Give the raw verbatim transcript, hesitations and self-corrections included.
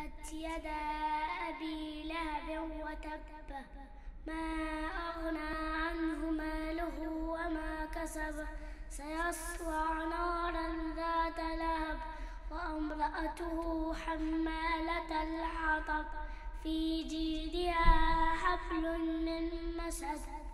تبت يدا أبي لهب وتب ما أغنى عنه ماله وما كسب سيصلى نارا ذات لهب وامرأته حمالة الحطب في جيدها حبل من مسد